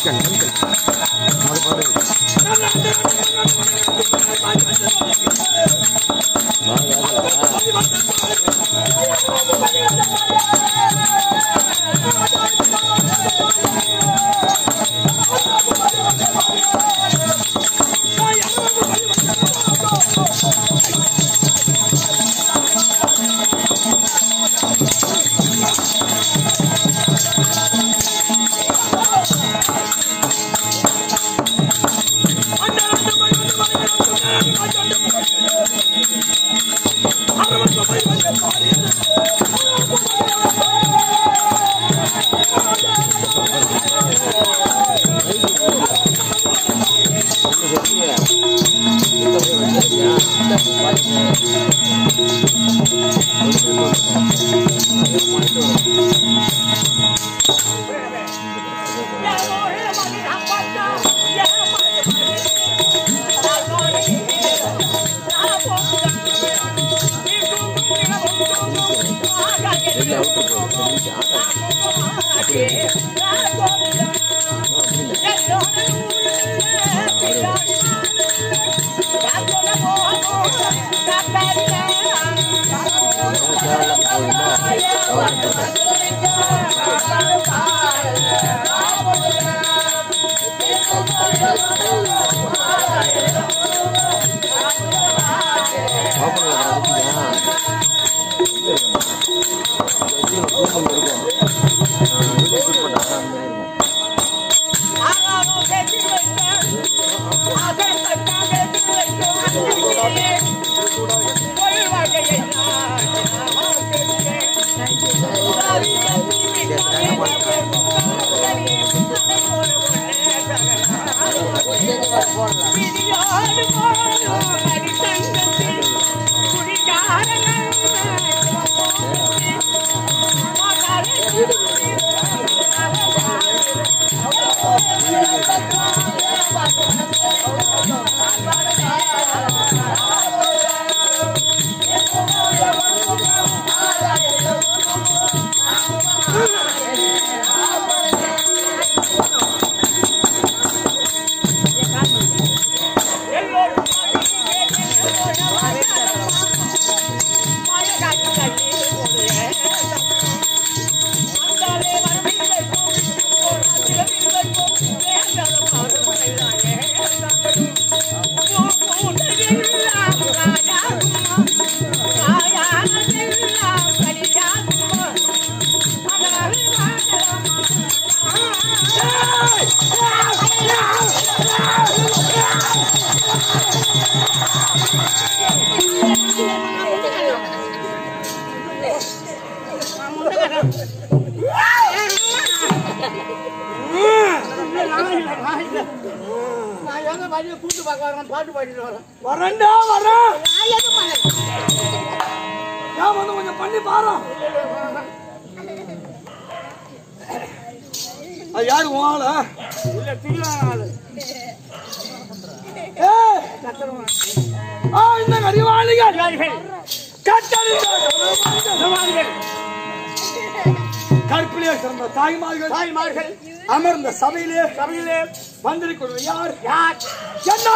அமர்ந்த சபையிலே வந்திருக்கிறது யார் என்ன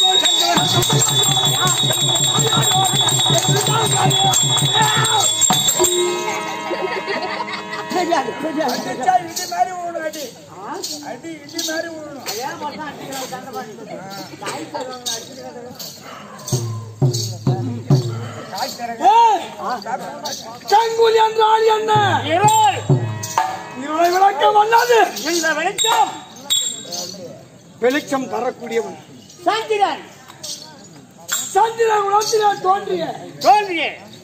செங்குலி என்றால் என்ன? இருளை விளக்கம் வந்தது. இந்த வெளிச்சம் வெளிச்சம் தரக்கூடியவன் சந்திரன். சந்திரன் உலகத்திலே தோன்றிய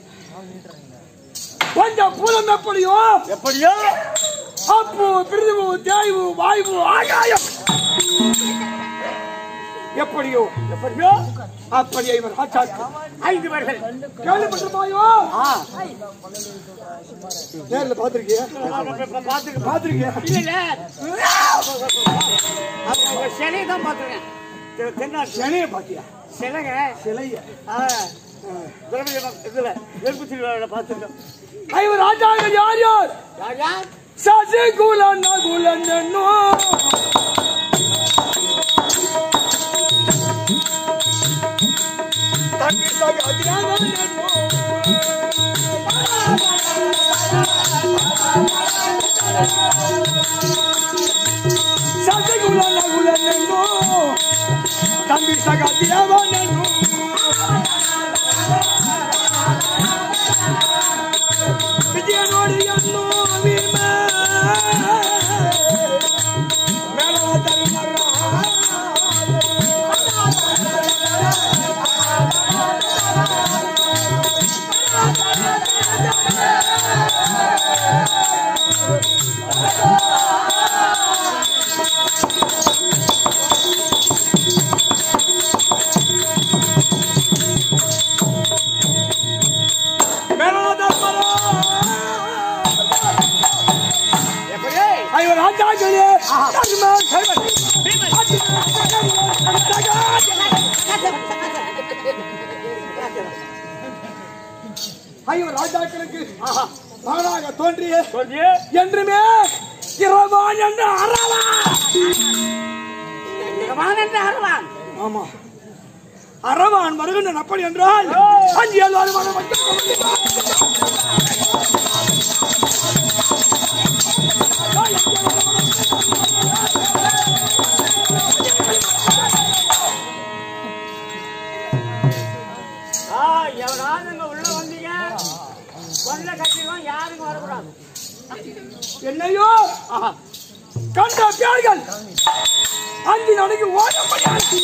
கொஞ்சம் பூலம் எப்படியோ அப்பு பிரிவு தேய்வு வாய்வு ஆகாயம் எப்படியோ அப்படியே இவர் ஐந்து பேர்கள் கேள்விப்பட்டிருப்பாயோ? நேரில் பார்த்திருக்கியா? சிலையை தான் பார்த்துருக்கேன். சிலையை பார்த்தியா? சிலைய இதுல நெருப்பு திருவிழாவில் பார்த்துருக்கேன். ஐவர் ராஜாக்கள் யார் யார்? சசிகுலன் குலன் ராஜாக்களே ஐவர் ராஜாக்களுக்கு மகனாக தோன்றிய என்றுமே இரவான் என்று அரவான். ஆமா, அரவான் வருகின்ற நப்படி என்றால் 5-7 வருமானம் எவனாவது உள்ள வந்தீங்க கொண்ட கட்சிகளும் யாருக்கும் வரக்கூடாது. என்னையோ கண்ட பேர்கள் 5 நாளைக்கு ஓட முடியாது.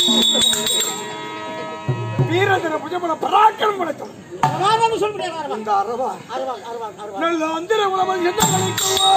வீரதர புஜபல பராக்கிரம் படைத்தோம். சொல்ல முடியாது. அந்த அரவா நல்ல அந்திர உலகம் என்ன நினைக்குவோ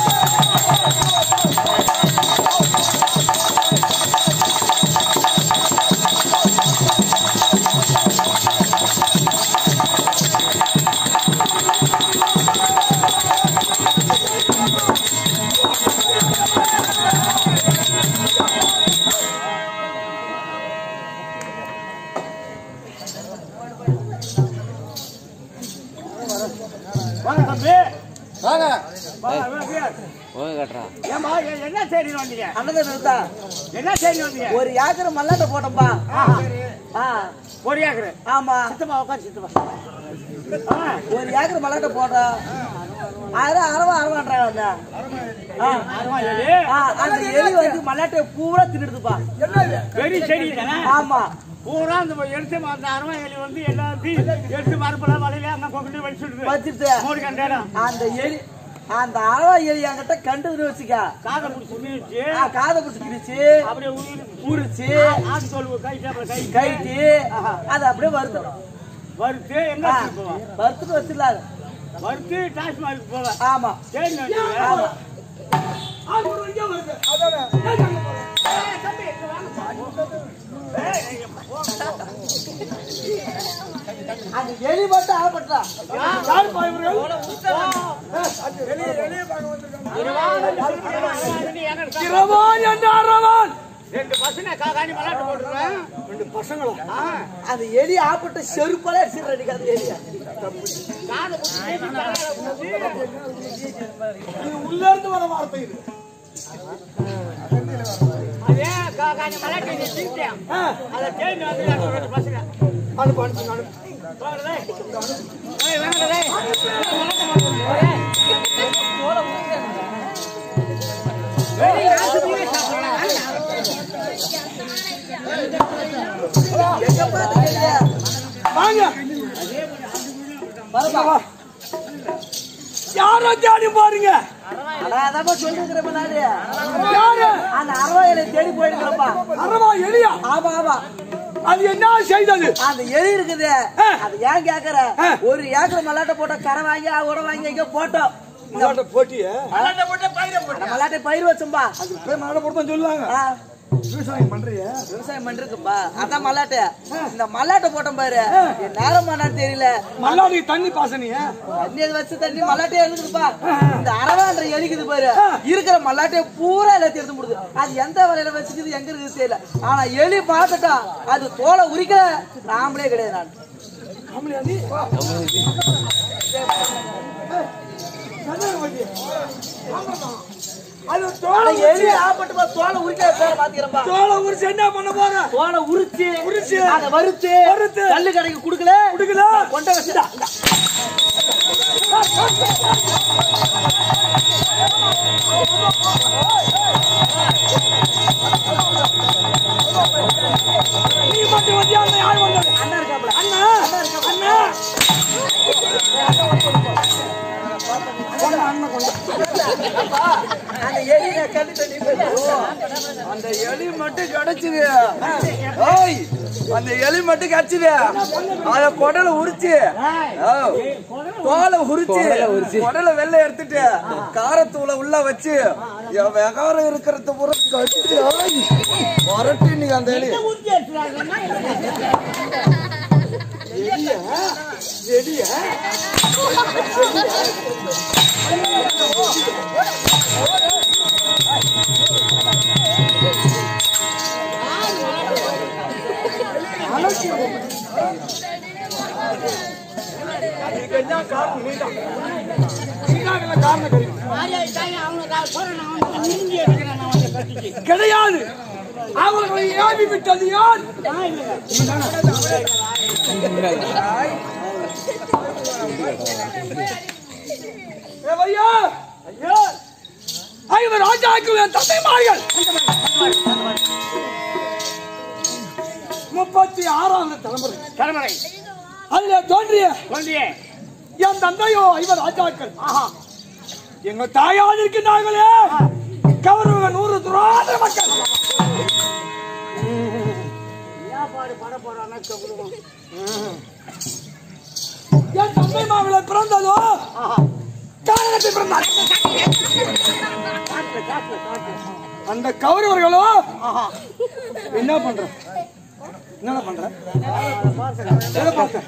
என்ன செய்தி வந்தீங்க? என்ன செய்தி வந்தீங்க? ஒரு ஏக்கர் மல்லாட்ட போட்டோம்பா. ஒரு ஏக்கர்? ஆமா, சித்தப்பா உட்காந்து சித்தப்பா. ஒரு ஏக்கர் மல்லாட்ட போட்டோம். அரவான்றாங்க. அந்த எலி வந்து மல்லாட்டை பூரா தின்னுடுதுப்பா. பெரிய செடி. ஆமா, பூரா அந்த எடுத்து அந்த அரவா எலி வந்து எல்லாத்தையும் எடுத்து மரப்பட வலையில அங்க கொண்டு வச்சுட்டு அந்த எலி அந்த அரவா எலி என்கிட்ட கண்டுன்னு வச்சுக்க காதை பிடிச்சி அப்படியே உரிச்சு கைட்டி அது அப்படியே வறுத்து எங்க வறுத்துட்டு வச்சிடலாம். வறுத்து டாஸ்மார்க்கு போவேன். ஆமா, சரி. அந்த எலி மட்டும் ஆகப்பட்டா ரெண்டு பசங்க காணி விளையாட்டு போட்டுருவேன். 2 பசங்களா? அந்த எலி ஆப்பட்ட செருப்பாலே அடிச்சிடுறா. அந்த எலியா உள்ள இருந்து வர வார்த்தை இது. அதே காணி விளையாட்டு திருத்தேன். அதை தேடி வந்து 2 பசங்க அனுப்பு. யாரோ தேடி பாருங்க. சொல்லிருக்கிறேன். அந்த அரவா எலியை தேடி போயிருக்கிறப்பா. அரவா எலியா? ஆமா ஆமா. அது என்ன செய்தது? அந்த எலி இருக்குது. அது ஏன் கேக்குற? ஒரு ஏக்கர் மல்லாட்டை போட்ட கரை வாங்கி உட வாங்கி எங்க போட்டோம். மல்லாட்டை பயிர் வச்சோம்பா. மல்லாட்டை போட்டு சொல்லுவாங்க. விவசாயம் பண்றதுப்பா. அதான் மல்லாட்டை. இந்த மல்லாட்டை போட்டோம் பாரு. என் நேரம் தெரியல. மல்லாட்டை தண்ணி பாசனிய தண்ணி வச்சு தண்ணி மல்லாட்டையா இருக்குதுப்பா. இந்த அரவான்ற எலிக்குது பாரு. இருக்கிற மல்லாட்டையை பூரா எல்லாத்தையும் எடுத்து முடியுது. அது எந்த வரையில வச்சுக்குது எங்க இருக்குது தெரியல. ஆனா எலி பார்த்துட்டா அது தோலை உரிக்க நாமளே கிடையாது. நான் எலி ஆப்பட்டு தோலை உரிக்க பாத்துக்கிறப்பா. தோலை உரிச்சு என்ன பண்ண போற? தோலை உரிச்சு அதை வறுத்து கல்லு கடைக்கு குடுக்கல கொண்ட வச்சுட்டா. நீ மட்டும் வந்தியா? யார் வந்தது? அண்ணா இருக்காப்ல. அண்ணா அந்த எலி மட்டும் கிடைச்சது. அந்த எலி மட்டும் கிடைச்சது. அத குடலை உரிச்சு தோலை உரிச்சு குடலை வெள்ளை எடுத்துட்டு காரத்தூளை உள்ள வச்சு வெகாரம் இருக்கிறத பூரா கட்டிட்டு வரட்டு நீங்க அந்த எலி கிடையாது. அவர்களை ஏவி விட்டது யார்? ஐவர் ராஜாக்கு தந்தைமார்கள் 36வது தலைமுறை அதிலே தோன்றிய என் தந்தையோ ஐவர் ராஜாக்கள். எங்க தாயார் இருக்கின்றார்களே கௌரவ 100 துராத மக்கள். என் தந்தை மாவில பிறந்ததோ காரணத்தை பிறந்தார். அந்த கௌரவர்களோ என்ன பண்ற என்ன பண்ற எதை பார்த்த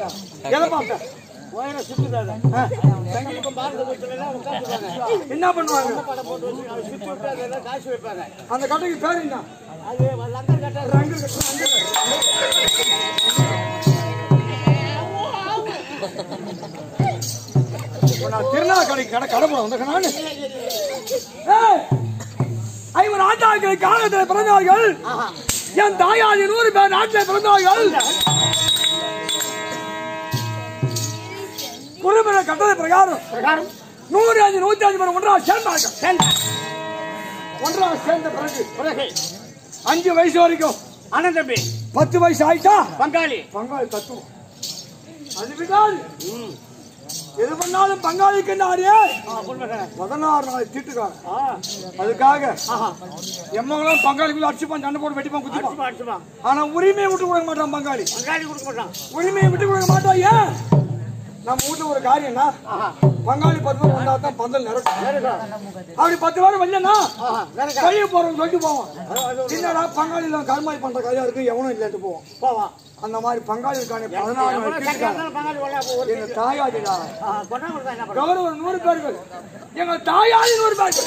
என்ன பண்ணுவாங்க? அந்த கட்டைக்கு பேர் என்ன? திருநாள் கடைக்கு கடை போட வந்த நானு. ஐவர் ஆட்டாக்களை காலத்தில் பிறந்தார்கள். என் தாயார் 100 பேர் நாட்டில் பிறந்தார்கள். குருமன கட்டளை பிரகாரம் 105 105 பேர் ஒன்றாக சேர்ந்தார்கள். ஒன்றாக சேர்ந்த பிறகு 5 வயசு வரைக்கும் அண்ணன் தம்பி, 10 வயசு ஆயிட்டா பங்காளி தத்துவம். அது விடாது. எது பண்ணாலும் பங்காளிக்கு 16 நாள் தீட்டுக்காங்க. அதுக்காக எம்மங்களும் பங்காளிக்குள்ள அடிச்சுப்பான், சண்டை போட்டு வெட்டிப்பான், குத்திப்பான். ஆனா உரிமையை விட்டு கொடுக்க மாட்டான் பங்காளி. உரிமையை விட்டு கொடுக்க மாட்டோம். ஏன்? நம்ம வீட்டுல ஒரு காரியம்னா பங்காளி 10 பேர் வந்தா தான் பந்தல் நிறக்கும். அப்படி 10 பேர் வரலன்னா கையை போறோம் சொல்லிட்டு போவோம். என்னடா பங்காளியில கருமாய் பண்ற கையா இருக்கு, எவனும் இல்லாட்டு போவோம். அந்த மாதிரி பங்காளி இருக்கானே 14 எங்க தாயாதிடா கௌரவ 100 பேர்கள். எங்க தாயாதி 100 பேர்கள்.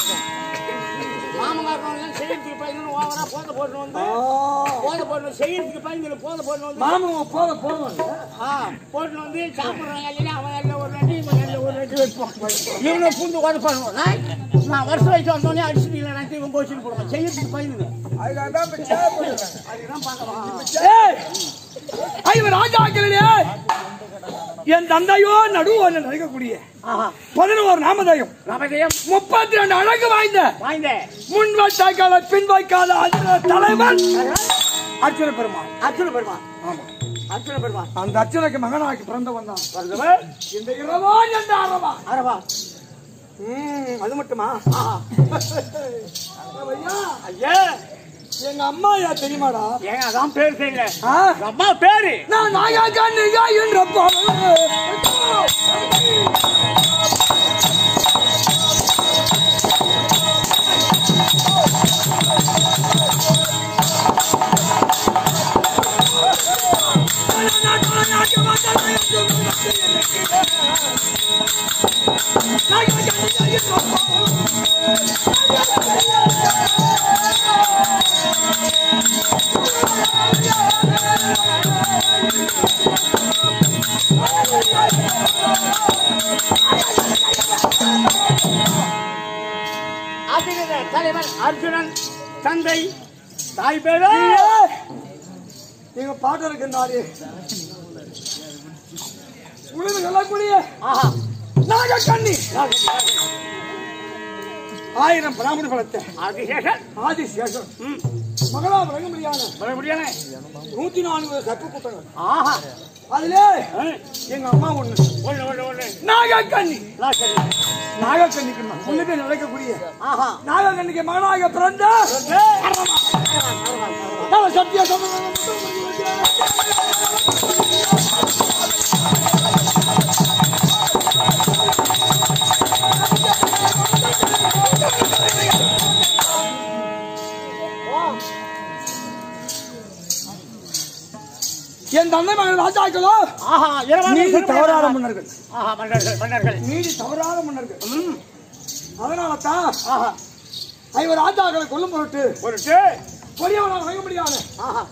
வருஷம் வயசு வந்தோடனே அடிச்சுட்டு கோச்சிட்டு போடுவேன். செய்யறதுக்கு பயந்துங்க. ராஜாக்களிலே என் தந்தையோ நடுவோன்னு நடக்கக்கூடிய 11 நாமதயம் 32 அழகு வாய்ந்த முன் வைக்காத பின் வைக்காத தலைவன் அர்ஜுன பெருமான். அந்த அர்ஜுனுக்கு மகனாக்கி பிறந்தவன் தான் இந்த இரவா என்ற அரவா. அது மட்டுமா? ஐயா எங்க அம்மா யா தெரியுமாடா? ஏங்க அதான் பேர் தெரியல. அம்மா பேரு நான் நாயா நீங்க என்ற தலைவன் அர்ஜுனன். தந்தை தாய் பேரு எங்க பாட்டு இருக்கின்றாரு. உலக சொல்லக்கூடிய நாகக்கண்ணி 1000 பிராமண பலத்தை ஆதிசேஷன் மகளா வழங்க முடியாது 104 சப்பு புத்தகம். அதுல எங்க அம்மா ஒண்ணு நாகக்கண்ணி. நாகக்கண்ணிக்கு முன்னுக்கு நடக்கக்கூடிய நாகக்கண்ணிக்கு மகனாக பிறந்த சத்திய என் தந்தை மகள் ராஜாக்களோ நீதி தவறாத மன்னர்கள். நீதி தவறாத மன்னர்கள். அதனாலதான் ஐவர் ராஜாக்களை கொல்லும் பொருட்டு கொடியவனாக வைக்க முடியாது.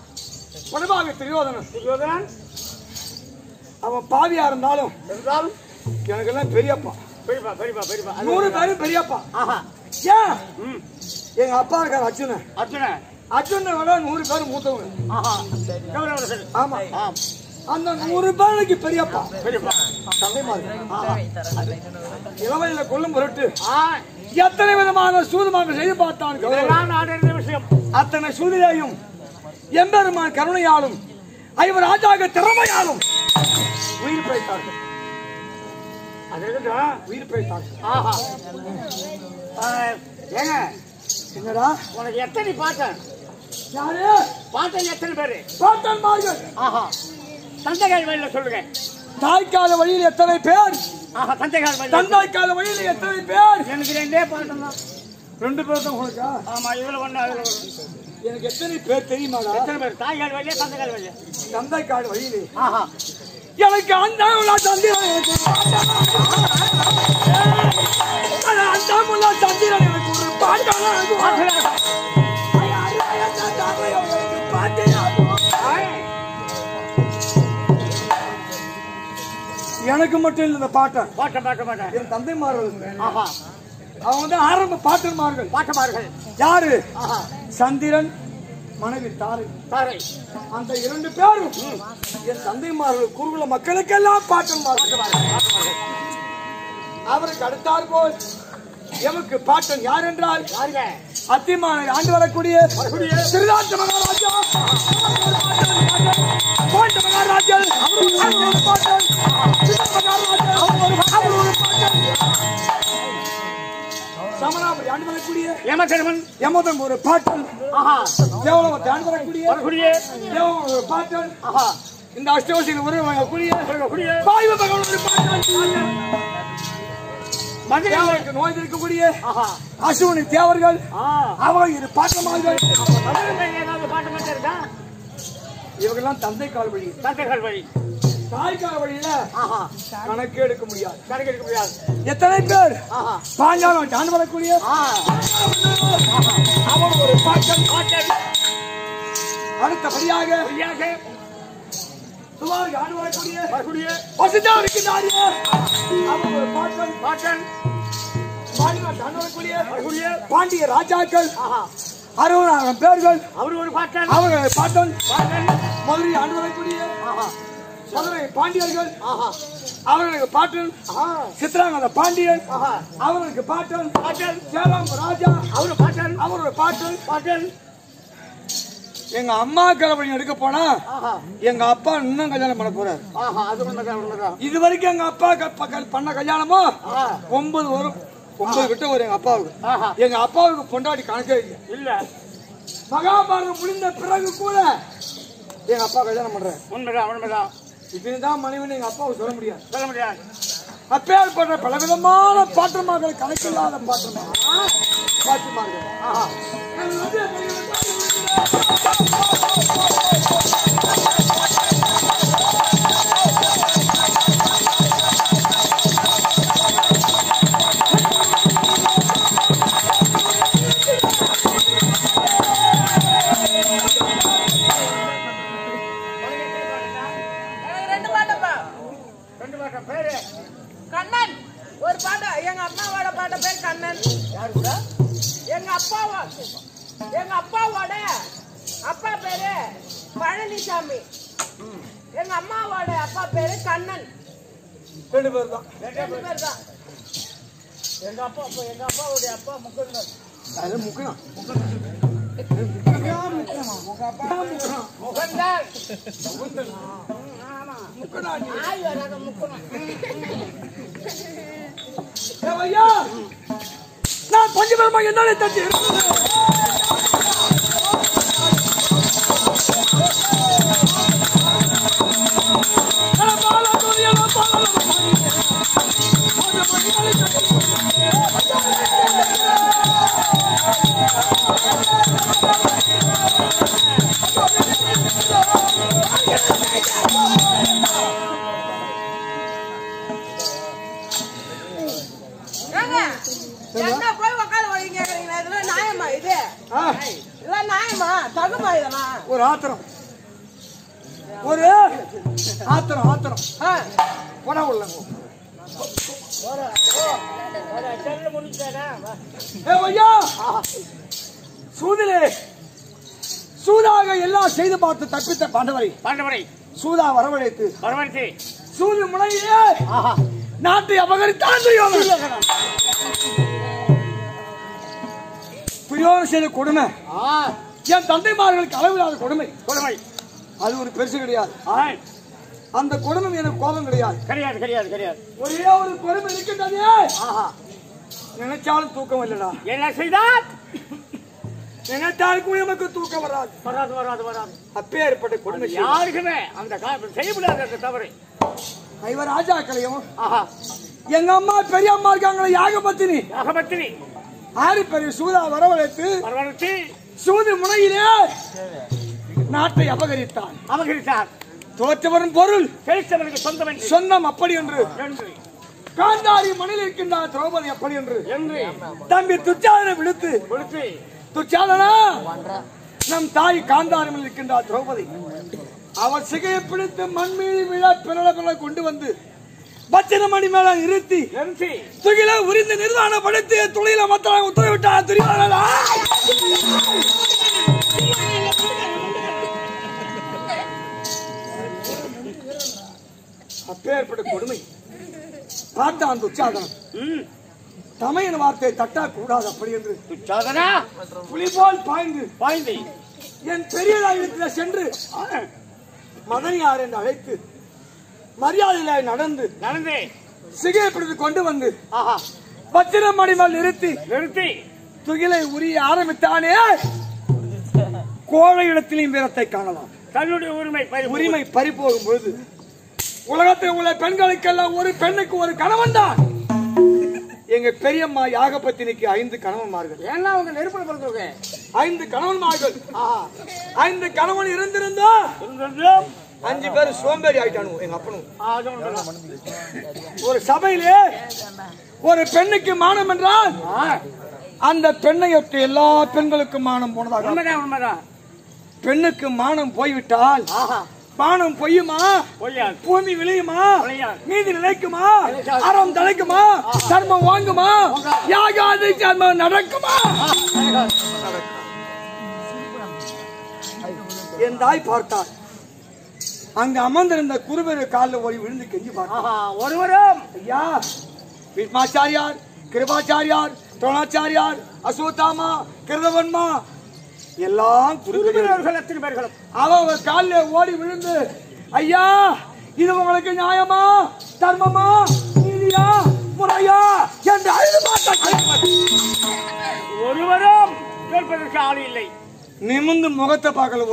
குணமாக துரியோதனன் அவன் பாவியா இருந்தாலும் எனக்கு எல்லாம் பெரியப்பா. பெரியப்பா பெரியப்பா பெரியப்பா 100 பேரும் பெரியப்பா. ஆஹா ஏன் எங்க அப்பா இருக்காரு அர்ஜுன. அர்ஜுனை விட 100 பேர் மூத்தவங்க. ஆஹா கௌரவர்கள். ஆமா அந்த 100 பேருக்கு பெரியப்பா பெரியப்பா தந்தைமார்கள். இளவையில கொல்லும் பொருட்டு எத்தனை விதமான சூதுமாக செய்து பார்த்தான். இதெல்லாம் நான் அறிந்த விஷயம். அத்தனை சூழ்நிலையும் எம்பெருமான் கருணையாலும் ஐவர் ராஜாக திறமையாலும் உயிர் பிழைத்தார்கள். உயிர் பிழைத்தார்கள். ஆஹா ஏங்க என்னடா உனக்கு எத்தனை பாட்டன்? யாரு பாட்டன் எத்தனை பேரு? பாட்டன்மார்கள். ஆஹா தந்தைகள் வழியில சொல்லுங்க. தாய்க்கால வழியில் எத்தனை பேர்? ஆஹா தந்தைகள் வழி. தந்தாய்க்கால வழியில் எத்தனை பேர்? எனக்கு 2 பாட்டன் தான். 2 பேர் தான் உனக்கா? ஆமா இதுல ஒண்ணு அதுல ஒண்ணு. எனக்கு எத்தனை பேர் தெரியுமாடா? எத்தனை பேர்? தாய்கள் வழியா தந்தைகள் வழியா? தந்தாய்க்கால வழியிலே ஆஹா எனக்கு அந்த சந்திரன் எனக்கு அந்த சந்திரன் எனக்கு ஒரு எனக்கு மட்டும் இல்ல இந்த பாட்டன். பாட்டன் என் தந்தைமார்கள். ஆஹா அவங்க வந்து ஆரம்ப பாட்டன்மார்கள். பாட்டமார்கள் யாரு? ஆஹா சந்திரன் மனைவி தாரை. தாரை அந்த 2 பேரும் என் தந்தைமார்கள் குருகுல மக்களுக்கெல்லாம் பாட்டன்மார்கள். அவருக்கு அடுத்தார் போல் எமக்கு பாட்டன் யார் என்றால் யாருங்க? அத்திமானை ஆண்டு வரக்கூடிய சிறுதார்த்த மகாராஜா பாண்ட மகாராஜல் பாட்டன். சமணாபுரி ஆண்டு வரக்கூடிய ஏமகர்மன் யமதன் ஒரு பாட்டன். ஆஹா தேவலோகத்தை ஆண்டு வரக்கூடிய தேவன் ஒரு பாட்டன். ஆஹா இந்த அஷ்டவசியில் உருவாகக்கூடிய கூடிய வாயு பகவான் ஒரு பாட்டன். மதுரைக்கு நோய் இருக்கக்கூடிய ஆஹா அசுவனி தேவர்கள் ஆ அவங்க 2 பாட்டமார்கள். மதுரை ஏதாவது பாட்டு மட்டும் இருக்கா? இவங்கெல்லாம் தந்தை கால் வழி. தந்தைகள் வழி. தாய் கால வழியில ஆஹா கணக்கு எடுக்க முடியாது. கணக்கு எடுக்க முடியாது. எத்தனை பேர் ஆஹா பாஞ்சாலம் ஆண்டு வரக்கூடிய அவன் ஒரு பாட்டன். அடுத்தபடியாக சுமாருக்கு ஆண்டு வரக்கூடிய வசந்தா இருக்கிறாரு. அவன் ஒரு பாட்டன். பாண்டிநாட்டு ஆண்டு வரக்கூடிய பாண்டிய ராஜாக்கள் 60,000 பேர்கள். அவரு ஒரு பாட்டன். அவங்க பாட்டன். மதுரை ஆண்டு வரக்கூடிய மதுரை பாண்டியர்கள் அவர்களுக்கு பாட்டன். சித்ராங்கத பாண்டியன் அவர்களுக்கு பாட்டன். சேலம் ராஜா அவரு பாட்டன். அவரோட பாட்டன். எங்க அம்மா கல்யாணம் எடுக்க போனா எங்க அப்பா இன்னும் கல்யாணம் பண்ண போறாரு. இது வரைக்கும் எங்க அப்பா பண்ண கல்யாணமோ 9 வரும். 9 கிட்ட வரும் எங்க அப்பாவுக்கு. எங்க அப்பாவுக்கு பொண்டாட்டி கணக்கே இல்ல. மகாபாரதம் முடிந்த பிறகு கூட எங்க அப்பா கல்யாணம் பண்றாரு. உண்மைதான். இதுதான் மனைவி எங்க அப்பாவுக்கு சொல்ல முடியாது. அப்பேற்பட்ட பலவிதமான பாட்டுமார்கள் கணக்கில்லாத பாட்டுமார்கள். கண்ணன் ஒரு பாட்டு. எங்க அம்மாவோட பாட்ட பேர் கண்ணன். எங்க அப்பாவோட அப்பா பேரு பழனிசாமி. எங்க அம்மாவோட அப்பா பேரு கண்ணன். 2 பேர் தான். எங்க அப்பாவுடைய அப்பா முக்கண்ணன். அது முக்கணும். நான் பஞ்சபெருமா என்னாலே தட்டி என்ன போய் உட்கார வழங்க இதெல்லாம் நியாயமா? இது இதெல்லாம் நியாயமா? தகுமா? இதெல்லாம் ஒரு ஆத்திரம் போடா உள்ளங்க. ஐயா சூதிலே சூதாக எல்லாம் செய்து பார்த்து தப்பித்த பாண்டவரை சூதா வரவழைத்து சூது முனையிலே நாட்டை அபகரித்தான் துரியோதனன் செய்த கொடுமை என் தந்தைமார்களுக்கு அளவில்லாத கொடுமை அது ஒரு பெருசு கிடையாது. அந்த கொடுமை எனக்கு கோபம் கிடையாது. ஒரே ஒரு கொடுமை இருக்கின்றது. நினைச்சாலும் தூக்கம் இல்லடா. என்ன செய்தார்? நினைத்தாலும் கூட நமக்கு தூக்கம் வராது. அப்பேற்பட்ட கொடுமை யாருக்குமே அந்த செய்ய முடியாது. அந்த தவறு இவர் ராஜாக்களையும் எங்க அம்மா பெரிய அம்மா இருக்காங்களே யாகபத்தினி 6 பேரை சூதா வரவழைத்து சூது முனையிலே நாட்டை அபகரித்தார். தோற்றவரும் பொருள் சொந்தம் அப்படி என்று காந்தாரி மணில் இருக்கின்றார் திரௌபதி அப்படி என்று தம்பி துச்சாதனை விடுத்து துச்சாதனா நம் தாய் காந்தாரி மணில் இருக்கின்றார் திரௌபதி அவர் சிகையை பிடித்து மண் மீது விழா பிறல கொண்டு வந்து பச்சனமணி மேல நிறுத்தி துகில உரிந்து நிர்வாணப்படுத்தி துளையில மத்தவங்க உத்தரவிட்டார் துரியோதனன். அப்பேற்பட்ட கொடுமை பார்த்தான் துச்சாதனன். தமையன் வார்த்தை தட்டா கூடாது அப்படி என்று புலி போல் பாய்ந்து என் பெரியதாயிரத்தில் சென்று மதனியார் என்று அழைத்து மரியாதையில நடந்து சிகையை பிடித்து கொண்டு வந்து பத்திரமணி மேல் நிறுத்தி துகிலை உரிய ஆரம்பித்தானே கோழை இடத்திலையும் வீரத்தை காணலாம். தன்னுடைய உரிமை பறிபோகும் பொழுது உலகத்தில் உள்ள பெண்களுக்கெல்லாம் ஒரு பெண்ணுக்கு ஒரு கணவன் தான். எங்க பெரியம்மா யாகபத்தினிக்கு 5 கணவன்மார்கள். ஏன்னா அவங்க நெருப்புல பிறந்தவங்க 5 கணவன்மார்கள். 5 கணவன் இருந்திருந்தா 5 பேர் சோம்பேறி ஆயிட்டானு எங்க அப்பனும். ஒரு சபையிலே ஒரு பெண்ணுக்கு மானம் என்றால் அந்த பெண்ணை ஒட்டி எல்லா பெண்களுக்கும் மானம் போனதாக. பெண்ணுக்கு மானம் போய்விட்டால் மானம் பொய்யுமா? பூமி விளையுமா? நீதி நிலைக்குமா? அறம் தலைக்குமா? தர்மம் வாங்குமா? யாகாதி தர்மம் நடக்குமா? என் தாய் பார்த்தார். அங்க அமர்ந்திருந்த குருபேரு காலில் ஓடி விழுந்து கெஞ்சி பார்த்தார். ஒருவரும் ஐயா பீஷ்மாச்சாரியார், கிருபாச்சாரியார், துரோணாச்சாரியார், அசோத்தாமா, கிருதவன்மா எல்லாம் குருபேர்களும் அவங்க காலில் ஓடி விழுந்து ஐயா இது உங்களுக்கு நியாயமா, தர்மமா, நீதியா, முறையா என்று அழுது பார்த்தார். ஒருவரும் கேட்பதற்கு ஆள் இல்லை. நிமிந்து முகத்தை பார்க்கல.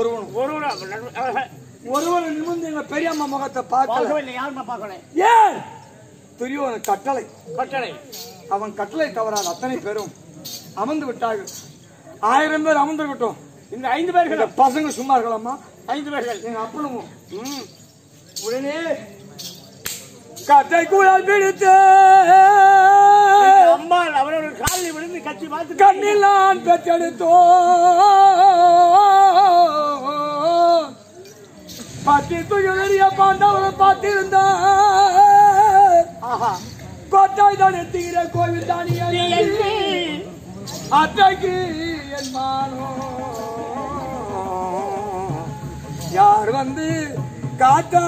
ஒருவர் நிமிந்து எங்க பெரியம்மா முகத்தை பார்க்கல. ஏன்? துரியோதனன் கட்டளை. அவன் கட்டளை தவறாது. அத்தனை பேரும் அமர்ந்து விட்டார்கள். 1000 பேர் அமர்ந்துவிட்டோம். இந்த 5 பேர்கள் பசங்க சும்மா இருக்கலாமா? 5 பேர்கள் எங்க அப்பனும் உடனே கட்டை கூடால் பிடித்து அம்மாள் அவரவர் காலில் விழுந்து கட்சி பார்த்து கண்ணில் நான் பெற்றெடுத்தோ பத்தி துயரிய பாண்டவரை பார்த்திருந்த கோட்டாய் தான் எத்துகிற கோவில் தானிய அத்தைக்கு என் மானோ யார் வந்து காத்தா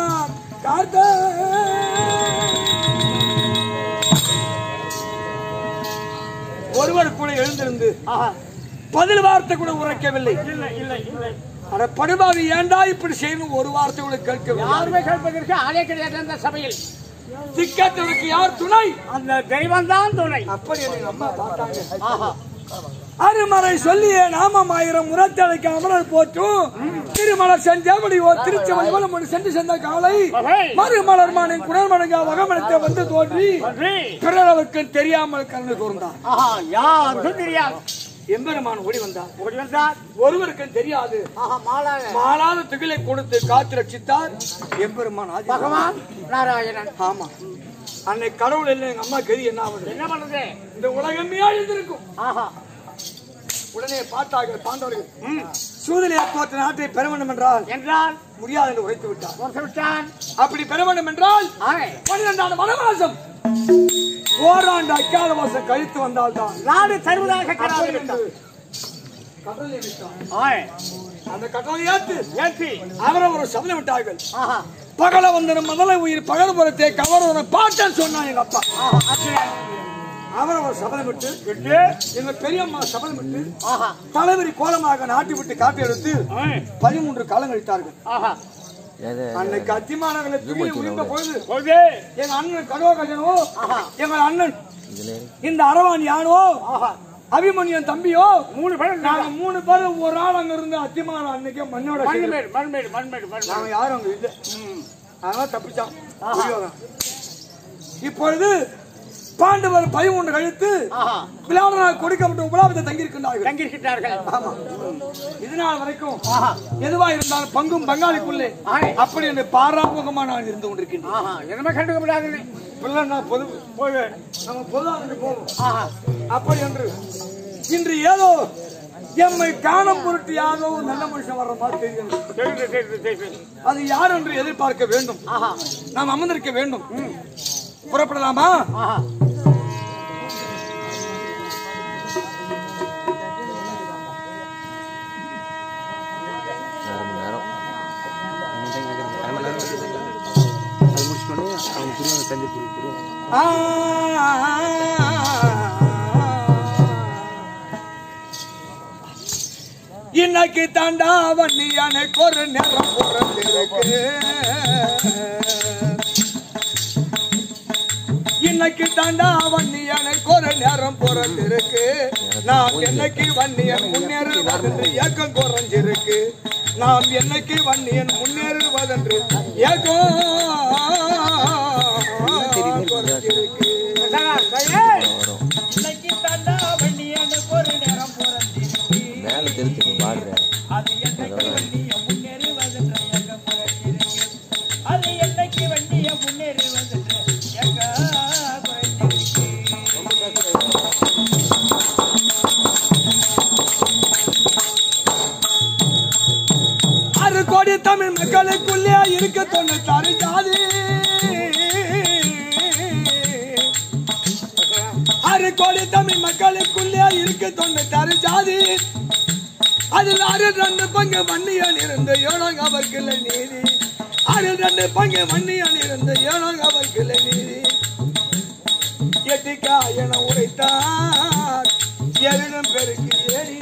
ஒருவர் கூட எழுந்திருந்து பதில் வார்த்தை கூட உரைக்கவில்லை. அட படுபாவி ஏண்டா இப்படி செய்யணும் ஒரு வார்த்தை கூட கேட்கவில்லை. யாருமே கேட்பதற்கு ஆளே கிடையாது. அந்த சபையில் சிக்கத்தவருக்கு யார் துணை? அந்த தெய்வம் தான் துணை. அப்படி எங்க அம்மா பார்த்தாங்க. அருமறை சொல்லியே நாமம் 1000 முரத்தலைக்கு அமரர் போற்றும் திருமலர் செஞ்சபடி ஓ திருச்செவன் சென்று சென்ற காலை மறுமலர் மானின் குணர்மடங்கா வகமனத்தை வந்து தோன்றி பிறருக்கு தெரியாமல் கலந்து கூர்ந்தார். யாருக்கும் தெரியாது. எம்பெருமான் ஓடி வந்தார். ஒருவருக்கு தெரியாது. மாலாத துகிலை கொடுத்து காத்து ரட்சித்தார் எம்பெருமான் பகவான் நாராயணன். ஆமா, அன்னை கடவுள் இல்லை. எங்க அம்மா கதி என்ன ஆகுது? என்ன பண்ணுது? இந்த உலகமே அழிந்திருக்கும். உடனே பார்த்தார்கள் பாண்டவர்கள் சூதனை தோற்ற நாட்டை பெற வேண்டும் என்றால் முடியாது என்று உரைத்து விட்டார். அப்படி பெற வேண்டும் என்றால் 12 வனவாசம் ஓராண்டு அக்கால வாசம் கழித்து வந்தால்தான் நாடு தருவதாக கடாது விட்டான். கட்டளை விட்டான். ஆய். அந்த கட்டளை ஏற்று ஏற்றி. அவரவர் சபதம் விட்டார்கள். ஆஹா. பகல வந்தன முதலை உயிர் பகல்புறத்தை கவர்வன பாட்டன் சொன்னான் எங்க அப்பா. ஆஹா. அப்படியே. அவரவர் சபதம் விட்டு எங்க பெரியம்மா சபதம் விட்டு ஆஹா. தலைவரி கோலமாக நாட்டி விட்டு காப்பி எடுத்து ஆய். 13 காலம் கழித்தார்கள். ஆஹா. அன்னைக்கு அத்திமானங்களை தூக்கி உரிந்த பொழுது போதே. எங்க அண்ணன் கடோகஜனோ ஆஹா. எங்க அண்ணன் இந்த அரவான் யானோ ஆஹா. அபிமன்யன் தம்பியோ 3 பேர் நாங்க 3 பேரும் ஒரு ஆள் அங்க இருந்து அத்திமான அன்னைக்கே மண்ணோட மண்மேடு. நாங்க யாரும் அங்க இல்லை. அதனால தப்பிச்சான். இப்பொழுது பாண்டவர் 13 கழித்து விளையாடுநாள் கொடுக்கப்பட்ட உபலாபத்தை தங்கியிருக்கின்றார்கள். ஆமா. இதனால் வரைக்கும் எதுவா இருந்தாலும் பங்கும் பங்காளிக்குள்ளே அப்படி என்று பாராமுகமா நான் இருந்து கொண்டிருக்கின்றேன். என்னமே கண்டுக்க முடியாது. நம்ம பொதுவாக போவோம். அப்படி என்று இன்று ஏதோ எம்மை காணும் பொருட்டு யாரோ ஒரு நல்ல மனுஷன் வர்ற மாதிரி தெரிகிறது. அது யார் என்று எதிர்பார்க்க வேண்டும். நாம் அமர்ந்திருக்க வேண்டும். புறப்படலாமா? இன்னைக்கு தாண்டா வண்டி எனக்கு ஒரு நேரம் பிறந்திருக்கு. இன்னைக்கு தாண்டா வண்டி எனக்கு ஒரு நேரம் பிறந்திருக்கு. நாம் என்னைக்கு வண்டியன் முன்னேறுவதென்று ஏக்கம் குறைஞ்சிருக்கு. நாம் என்னைக்கு வண்டியன் முன்னேறுவதென்று ஏக்கம் குறைஞ்சிருக்கு. இன்னைக்கு தாண்டா வண்டி எனக்கு ஒரு நேரம் பிறந்திருக்கு. மேல தெரிஞ்சு பாடுற அது என்னைக்கு வண்டிய முன்னேறுவதென்று ஏக்கம் குறைஞ்சிருக்கு. அது என்னைக்கு வண்டிய முன்னேறுவதென்று ஏக்கம் குறைஞ்சிருக்கு. ஆறு கோடி தமிழ் மக்களுக்குள்ளே இருக்க 96 ஜாதி. 6 கோடி தமிழ் மக்களுக்குள்ளே இருக்க 96 ஜாதி. அதில் 2 பங்கு வன்னியன் இருந்து 7 அவருக்கு நீதி. 2 பங்கு வன்னியன் இருந்து 7 அவருக்கு நீதி. எட்டிக்கா என உரைத்தார் எரிடும் பெருக்கு ஏறி.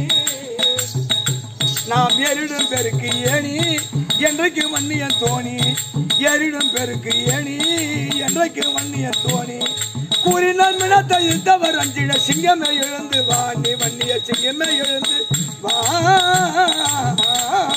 நாம் எரிடும் பெருக்கு ஏணி என்றைக்கு வன்னியன் தோணி. எரிடும் பெருக்கு ஏணி என்றைக்கு வன்னியன் தோணி. கூறினால் மினத்தை இத்தவர் அஞ்சிட சிங்கமே எழுந்து வாணி. வன்னிய சிங்கமே எழுந்து வாணி.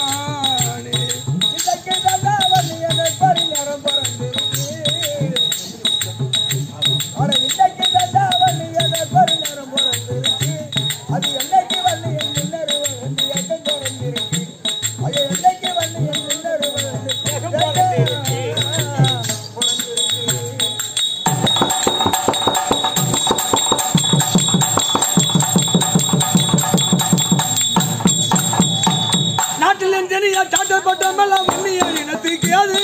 நாட்டில் தெரிய சாட்டப்பட்டமெல்லாம் வன்னிய இனத்துக்கு அது.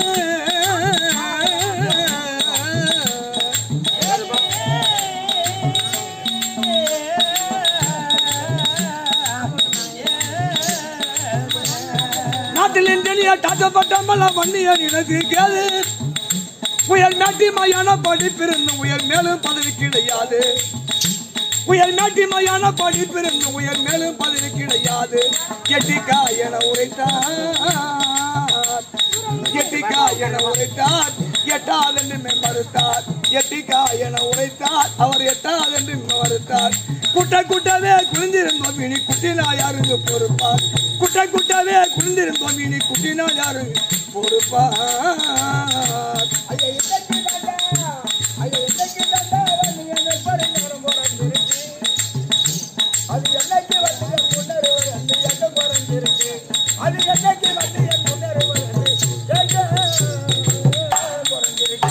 நாட்டில் தெரிய சாட்டப்பட்டமெல்லாம் வன்னிய இனத்துக்கு அது. உயர் நாட்டி மையான படிப்பிருந்து உயர் மேலும் பதவி கிடையாது. உயர் நாட்டி மையான படிப்பிருந்து உயர் மேலும் பதவி கிடையாது. எட்டிக்கா என உரைத்தார். எட்டிக்கா என உரைத்தார். எட்டாதென்று மறுத்தார். எட்டிக்கா என உரைத்தார். அவர் எட்டாதென்று மறுத்தார். குட்டவே குளிர்ந்திருந்தோம் இனி குட்டினா யாருக்கு பொறுப்பார். குட்டவே குளிர்ந்திருந்தோம் இனி குட்டினா யாருக்கு பொறுப்பார். அது என்னைக்கு வந்து முன்னேறுவது என்று எங்க குறைஞ்சிருக்கு. அது என்னைக்கு வந்து முன்னேறுவது என்று எங்க குறைஞ்சிருக்கு.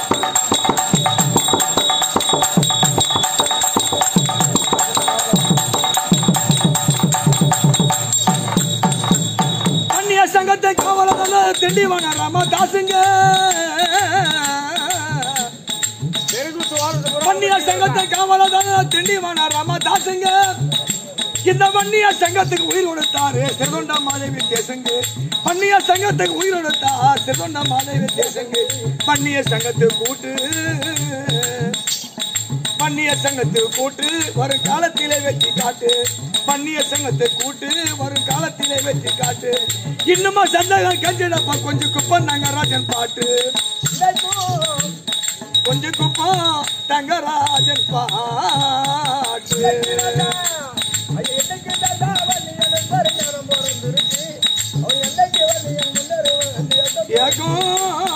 அந்நிய சங்கத்தை காவலர் திண்டிவன ராமதாசுங்க. சங்கத்தை காவலதான திண்டிவன ராமதாசுங்க இந்த வன்னிய சங்கத்துக்கு உயிர் கொடுத்தாரு சிறுதொண்ட மாதேவி தேசங்கு வன்னிய சங்கத்துக்கு உயிர் கொடுத்தார் சிறுதொண்ட மாதேவி தேசங்கு வன்னிய சங்கத்து கூட்டு வன்னிய சங்கத்து கூட்டு வரும் காலத்திலே வெற்றி காட்டு வன்னிய சங்கத்து கூட்டு வரும் காலத்திலே வெற்றி காட்டு இன்னுமா சந்தகம் கஞ்சிடப்பா கொஞ்சம் குப்பம் தங்கராஜன் பாட்டு கொஞ்சம் குப்பம் தங்கராஜன் பாட்டு ஏகும்